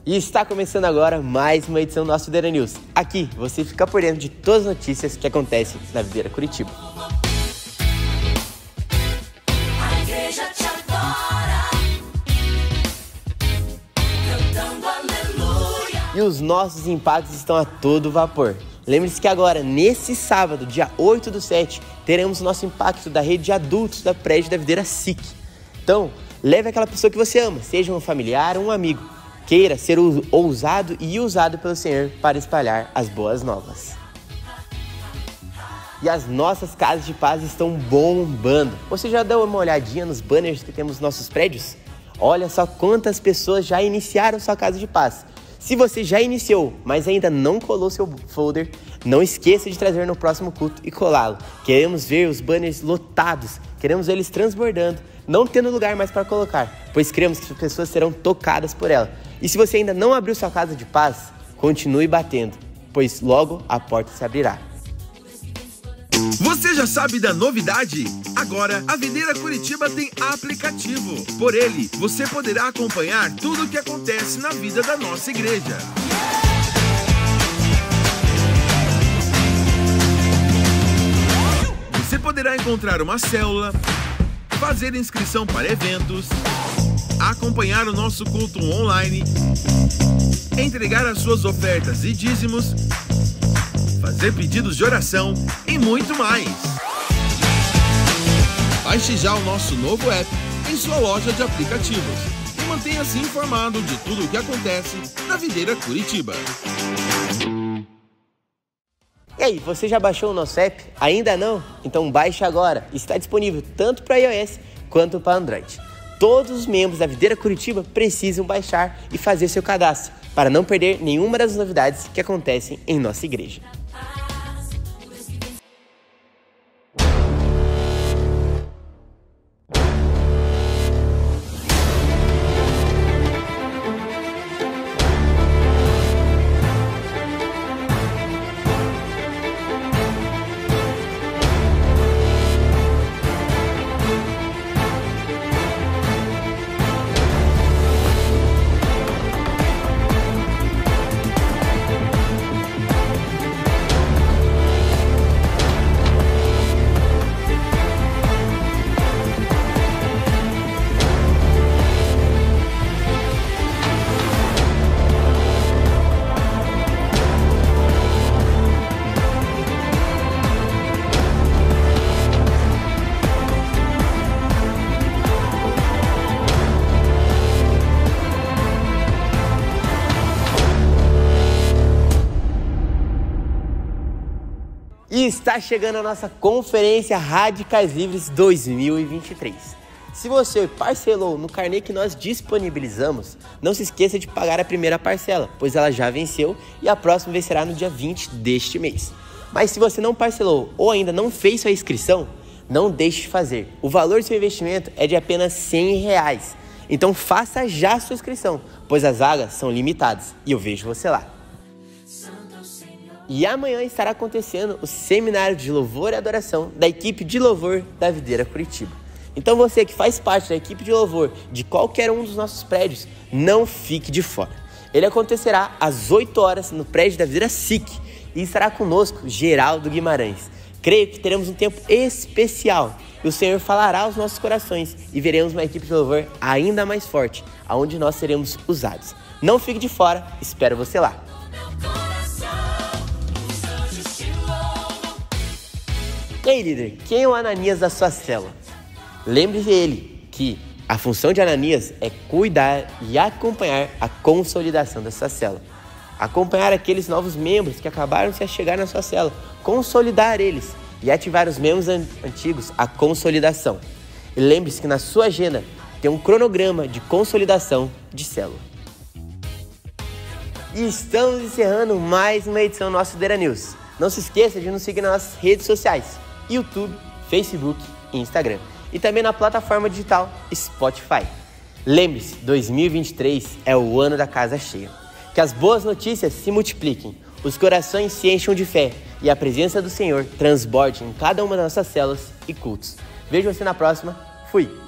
E está começando agora mais uma edição do nosso Videira News. Aqui você fica por dentro de todas as notícias que acontecem na Videira Curitiba. A igreja te adora, cantando aleluia. E os nossos impactos estão a todo vapor. Lembre-se que agora, nesse sábado, dia 8/7, teremos o nosso impacto da rede de adultos da prédio da Videira SIC. Então, leve aquela pessoa que você ama, seja um familiar ou um amigo. Queira ser ousado e usado pelo Senhor para espalhar as boas novas. E as nossas casas de paz estão bombando. Você já deu uma olhadinha nos banners que temos nos nossos prédios? Olha só quantas pessoas já iniciaram sua casa de paz. Se você já iniciou, mas ainda não colou seu folder, não esqueça de trazer no próximo culto e colá-lo. Queremos ver os banners lotados, queremos eles transbordando, não tendo lugar mais para colocar, pois cremos que as pessoas serão tocadas por ela. E se você ainda não abriu sua casa de paz, continue batendo, pois logo a porta se abrirá. Você já sabe da novidade? Agora, a Videira Curitiba tem aplicativo. Por ele, você poderá acompanhar tudo o que acontece na vida da nossa igreja. Você poderá encontrar uma célula, fazer inscrição para eventos, acompanhar o nosso culto online, entregar as suas ofertas e dízimos, fazer pedidos de oração e muito mais. Baixe já o nosso novo app em sua loja de aplicativos e mantenha-se informado de tudo o que acontece na Videira Curitiba. E aí, você já baixou o nosso app? Ainda não? Então baixe agora. Está disponível tanto para iOS quanto para Android. Todos os membros da Videira Curitiba precisam baixar e fazer seu cadastro para não perder nenhuma das novidades que acontecem em nossa igreja. E está chegando a nossa Conferência Radicais Livres 2023. Se você parcelou no carnê que nós disponibilizamos, não se esqueça de pagar a primeira parcela, pois ela já venceu e a próxima vencerá no dia 20 deste mês. Mas se você não parcelou ou ainda não fez sua inscrição, não deixe de fazer. O valor do seu investimento é de apenas R$100. Então faça já a sua inscrição, pois as vagas são limitadas e eu vejo você lá. E amanhã estará acontecendo o Seminário de Louvor e Adoração da equipe de louvor da Videira Curitiba. Então você que faz parte da equipe de louvor de qualquer um dos nossos prédios, não fique de fora. Ele acontecerá às 8 horas no prédio da Videira SIC e estará conosco Geraldo Guimarães. Creio que teremos um tempo especial e o Senhor falará aos nossos corações e veremos uma equipe de louvor ainda mais forte, aonde nós seremos usados. Não fique de fora, espero você lá. E aí, líder, quem é o Ananias da sua célula? Lembre-se dele que a função de Ananias é cuidar e acompanhar a consolidação da sua célula. Acompanhar aqueles novos membros que acabaram de chegar na sua célula, consolidar eles e ativar os membros antigos à consolidação. E lembre-se que na sua agenda tem um cronograma de consolidação de célula. E estamos encerrando mais uma edição do nosso Videira News. Não se esqueça de nos seguir nas nossas redes sociais, YouTube, Facebook e Instagram. E também na plataforma digital Spotify. Lembre-se, 2023 é o ano da casa cheia. Que as boas notícias se multipliquem, os corações se encham de fé e a presença do Senhor transborde em cada uma das nossas células e cultos. Vejo você na próxima. Fui!